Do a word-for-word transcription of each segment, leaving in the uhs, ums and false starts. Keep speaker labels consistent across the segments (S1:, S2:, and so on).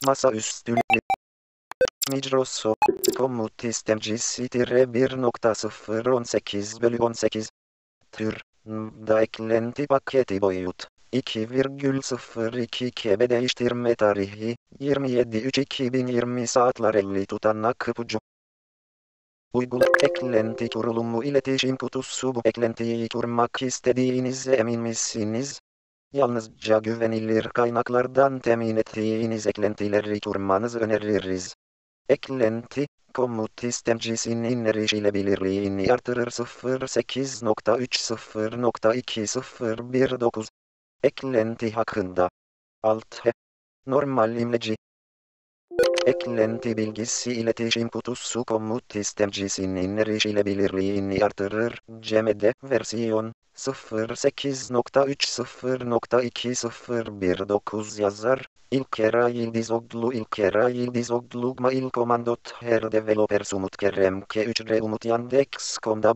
S1: Masaüstü Microsoft Komut istemcisi bir nokta sıfır on sekiz bölü on sekiz Tür da eklenti paketi boyut iki virgül sıfır iki K B değiştirme tarihi yirmi yedi üç iki bin yirmi saatler elli tutanak ipucu Uygula eklenti kurulumu iletişim kutusu bu eklentiyi kurmak istediğinize emin misiniz? Yalnızca güvenilir kaynaklardan temin ettiğiniz eklentileri kurmanızı öneririz. Eklenti, komut istemcisinin erişilebilirliğini artırır sıfır sekiz nokta üç sıfır nokta iki sıfır bir dokuz. Eklenti hakkında. Alt H. Normal imleci. Eklenti bilgisi iletişim kutusu komut istemcisinin erişilebilirliğini artırır. C M D versiyon sıfır sekiz nokta üç sıfır nokta iki sıfır bir dokuz yazar. İlker Yıldızoglu İlker Yıldızoglu mail komandot her developer sumut kerem k üç r umut yandex nokta com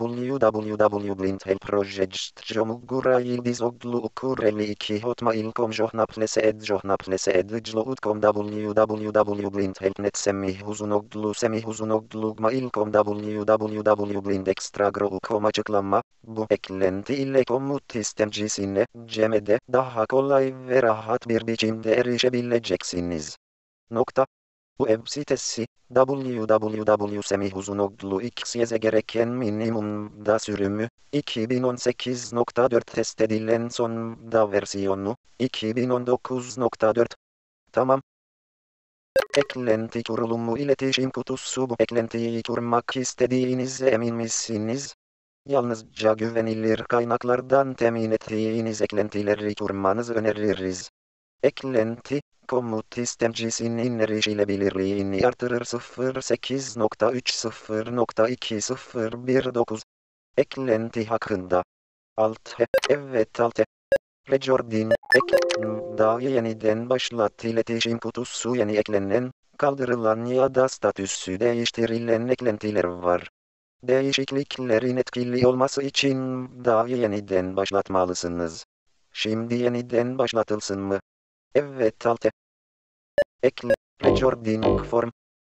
S1: www.blindhelproject.com Yıldızoglu ukureli iki hotmail nokta com johnaplesed johnaplesed jloud nokta com www.blindhelp.net semihuzunoglu semihuzunoglu mail nokta com www.blindextragro nokta com açıklama bu eklenti ile komut istemcisine C M D daha kolay ve rahat bir biçimde erişebileceksiniz. Nokta. Bu web sitesi www.semihuzunoglu.xyz gereken minimumda sürümü iki bin on sekiz nokta dört test edilen sonda versiyonu iki bin on dokuz nokta dört. Tamam. Eklenti kurulumu iletişim kutusu bu eklentiyi kurmak istediğinize emin misiniz? Yalnızca güvenilir kaynaklardan temin ettiğiniz eklentileri kurmanızı öneririz. Eklenti, komut istemcisinin erişilebilirliğini artırır sıfır sekiz nokta üç sıfır nokta iki sıfır bir dokuz. Eklenti hakkında. Alt H. Evet Alt H. Recording ek daha yeniden başlat iletişim kutusu yeni eklenen, kaldırılan ya da statüsü değiştirilen eklentiler var. Değişikliklerin etkili olması için daha yeniden başlatmalısınız. Şimdi yeniden başlatılsın mı? Evet Alt. Ekle. Recording form.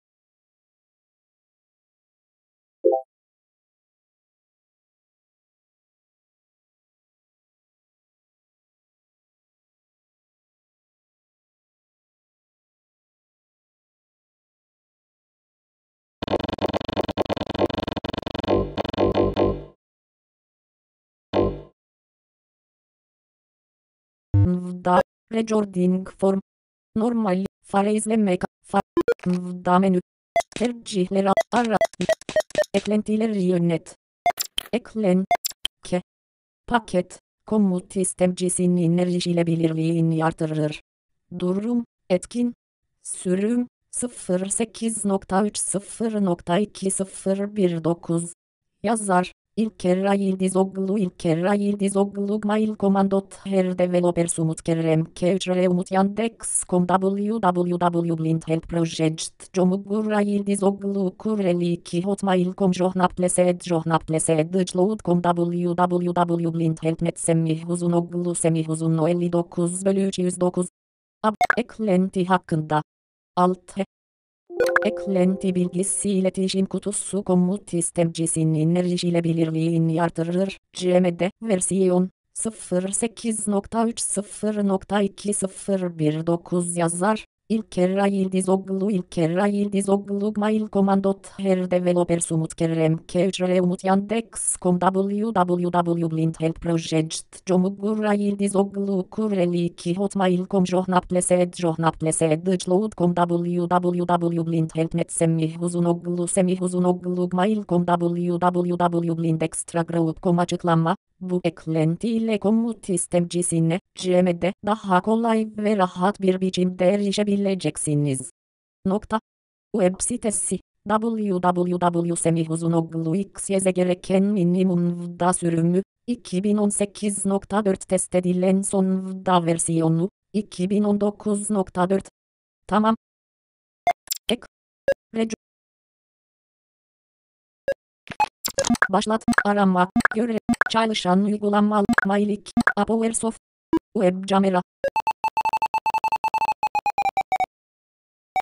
S2: Da recording form. Normal fare izlemek. Far, da menü. Tercihler ara. Eklentileri yönet. Eklen. Ke. Paket. Komut istemcisinin erişilebilirliğini artırır. Durum. Etkin. Sürüm. sıfır sekiz nokta üç sıfır nokta iki sıfır bir dokuz. Yazar. İlker Yıldızoglu İlker Yıldızoglu mail komandot her developer sumut kerem k üç r umut yandex nokta com www.blindhelpproject.com Yıldızoglu kureli iki hotmail nokta com johnaplesed johnaplesed jloud nokta com www.blindhelp.net semihuzunoglu semihuzunlu elli dokuz bölü üç yüz dokuz. Ab eklenti hakkında. Alt. Eklenti bilgisi iletişim kutusu komut istemcisinin erişilebilirliğini artırır. C M D versiyon sıfır sekiz nokta üç sıfır nokta iki sıfır bir dokuz yazar. İlker Yıldızoglu İlker Yıldızoglu mail komandot her developer sumut kerem k üç r umut yandex nokta com www.blindhelpproject.com Yıldızoglu kureli iki hotmail nokta com johnaplesed johnaplesed jloud nokta com www.blindhelp.net semihuzunoglu semihuzunoglu mail nokta www.blindextragro nokta com açıklama bu eklenti ile komut istemcisine C M D daha kolay ve rahat bir biçimde erişebileceksiniz. Nokta. Web sitesi www.semihuzunoglu.xyz gereken minimumda sürümü iki bin on sekiz nokta dört test edilen sonda versiyonu iki bin on dokuz nokta dört. Tamam. Ek. Rec. Başlat. Arama. Göre. Çalışan uygulama. Mailik. Apowersoft. Web camera.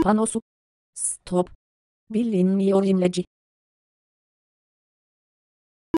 S2: panosu. Stop. Bilinmiyor imleci.